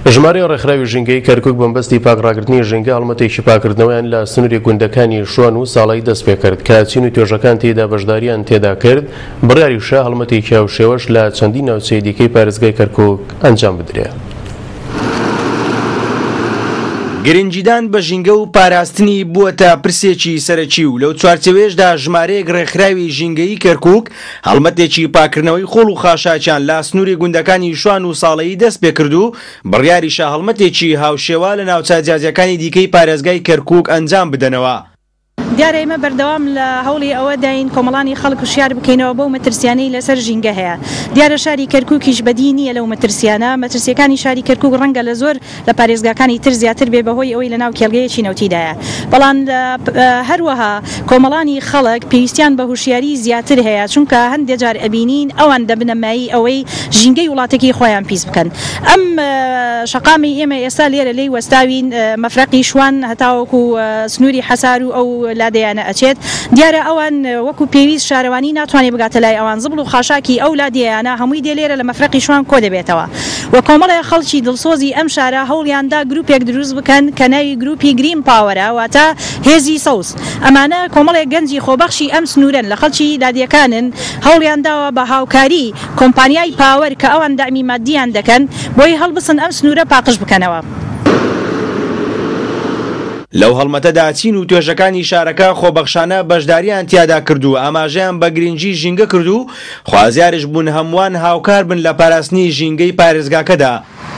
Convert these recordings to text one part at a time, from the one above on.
ژمارەی ڕێکخراوی ژینگەی کەرکووک بەمبەستی پاکڕاگرتنی ژینگە هەڵمەتێکی پاکردنەوەیان لە سنووری گوندەکانی شوان و ساڵایی دەست پێ کرد کە چین و توێژەکان تێدا بەشداریان تێدا کرد بڕیاریشە هەڵمەتێکی هاوشێوەش لە چەندین ناوچەی دیکەی پارێزگای کەرکووک ئەنجام بدرێت. گرنگیدان بە ژینگە و پاراستنی بووەتە پرسێکی سەرەکی و لەو چوارچەوێشدا ژمارەیەک ڕێکخراوی ژینگەیی کەرکووک هەڵمەتێکی پاکردنەوەی خۆڵ و خاشاکیان لە سنووری گوندەکانی شوان و ساڵایی دەست پێ کرد و بڕیاریشە هەڵمەتێکی هاوشێوە لە ناوچە جیاجەکانی دیکەی پارێزگای کەرکووک ئەنجام بدەنەوە. دیارە ئێمە بەردەوام لە هەوڵی ئەوە داین کۆمەڵانی خەڵک وشیار بکەینەوە بەو مەترسیانەی لەسەر ژینگە هەیە. دیارە شاری کەرکووکیش بەدی نییە لەو مەترسیانە. مەترسیەکانی شاری کەرکووک ڕەنگە لە زۆر لە پارێزگاکانی تر زیاتر بێ بەهۆی ئەوەی لە ناو کێڵگەیەکی نەوتیدایە. بەڵام هەروەها کۆمەڵانی خەڵک پێویستیان بە هوشیاری زیاتر هەیە چونکە هەندێک جار ئەبینین ئەوان دەبنەمایی ئەوەی ژینگەی وڵاتێکی خۆیان پیس بکەن. ئەم شەقامی ئێمە ئێستا لێرە لێی وەستاوین مەفرەقی شوان هەتاوەکو سنووری حەسار و ئەو لادەیانە ئەچێت. دیارە ئەوان وەکو پێویست شارەوانی ناتوانێت بگاتە لای ئەوان زبڵ و خاشاکی ئەو لادەیانە هەمووی دێ لێرە لە مەفرەقی شوان کۆ دەبێتەوە. وە کۆمەڵی خەڵکی دڵسۆزی ئەم شارە هەوڵیاندا گروپێک دروست بکەن کە ناوی گروپی گرین پاوەرە واتە هێزی سەوز. ئەمانە کۆمەڵێک گەنجی خۆبەخشی ئەم سنوورن لە خەڵکی لادیەکانن هەوڵیانداوە بە هاوکاری کۆمپانیای پاوەر کە ئەوان دامی مادیان دەکەن بۆی هەڵبسن ئەم سنوورە پاقش بکەنەوە. لەو هەڵمەتەدا چین و توێژەکانی شارەکە خۆبەخشانە بەشداریان تیادا کردو ئاماژەیان بە گرنگی ژینگە کردو خوازیارش بوون هەمووان هاوکار بن لە پاراستنی ژینگەی پارێزگاکەدا.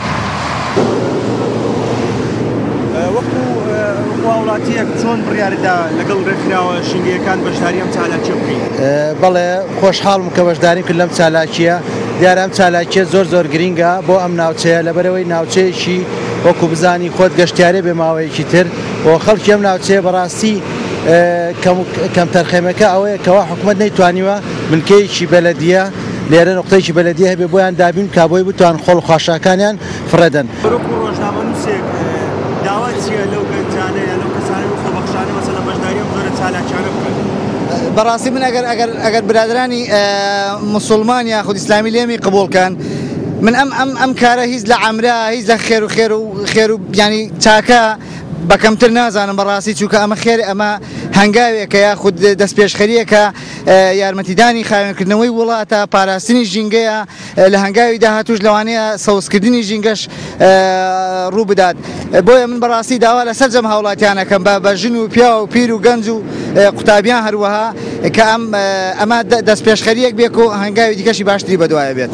وەکو وڵاتیەک چۆن بڕیاردا لەگەڵ ڕێکخراوە ژینگەیەکان بەشداری ئەم چالاکیە بکەین؟ بەڵێ خۆشحاڵم کە بەشداریم کرد لەم چالاکیە. دیارە ئەم چالاکیە زۆر گرینگە بۆ ئەم ناوچەیە لەبەرەوەی ناوچەیەکی وەکو بزانی خۆت گەشتیارێ بێ ماوەیەکی تر بۆ خەڵکی ئەم ناوچەیە بەڕاستی کەم تەرخەمەکە ئەوەیە کەوا حکوومەت نەیتوانیوە ملکەیەکی بەلەدیە لێرە نقطەیەکی بەلەدیە هەبێ بۆیان دابین کابۆی بتوان خۆڵ خۆشاکانیان فڕەدەن. وەکو ڕۆژنامەنووسێک داوا چییە لەو گەنجانەیە لەو کەسانەی و خۆبەخشانە مەسەلەن بەشداری ئەم زۆرە چالاکیانە بکەن؟ بەڕاستی من ئەگەر برادرانی مسلمان یاخود ئیسلامی لێمی قبولکەن من ئەم کارە هیچ لە عەمرا هیچ لە خێر و ینی چاکە بەکەمتر نازانم بەڕاستی چونکە ئەمە خێر ئەمە هەنگاوێکە یاخود دەست پێشخەریەکە یارمەتیدانی خاوێنکردنەوەی وڵاتە پاراستنی ژینگەیە لە هەنگاوی داهاتوش لەوانەیە سەوزکردنی ژینگەش ڕوو بدات. بۆیە من بەڕاستی داوا لە سەرجەم هاوڵاتیانەکەم بە ژن و پیا و پیر و گەنج و قوتابیان هەروەها کە ئەمە دەست پێشخەریەک بێک و هەنگاوی دیکەشی باشتری بەدوایە بێت.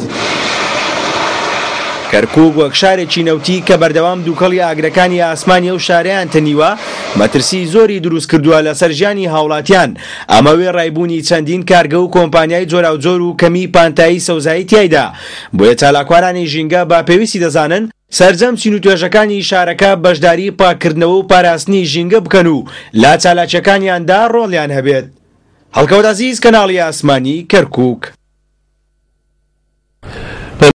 کەرکووک وەک شارێکی نەوتی کە بەردەوام دووکەڵی ئاگرەکانی ئاسمانی ئەو شارەیان تەنیوە مەترسی زۆری دروست کردووە لەسەر ژیانی هاوڵاتیان. ئەمەوێ ڕایبوونی چەندین کارگە و کۆمپانیای جۆراوجۆر و کەمی پانتایی سەوزایی تیایدا. بۆیە چالاکوارانی ژینگە با پێویستی دەزانن سەرجەم چین و توێژەکانی شارەکە بەشداری پاکردنەوە و پاراستنی ژینگە بکەن و لا چالاکیەکانیاندا ڕۆڵیان هەبێت. هەڵکەوت عەزیز کەناڵی ئاسمانی کەرکووک.